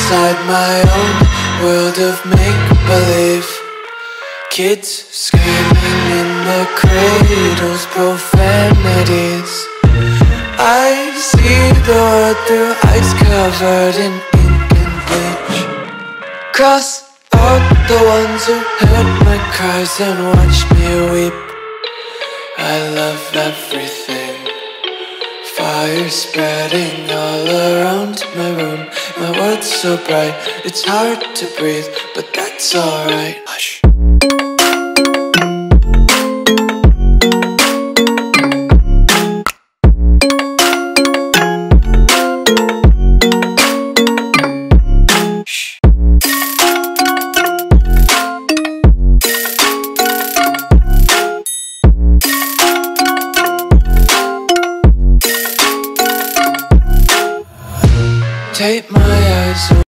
inside my own world of make-believe. Kids screaming in their cradles, profanities. I see the world through eyes covered in ink and bleach. Cross out the ones who heard my cries and watched me weep. I love everything. Fire spreading all around my room. My world's so bright, it's hard to breathe, but that's alright. Hush. Take my eyes away.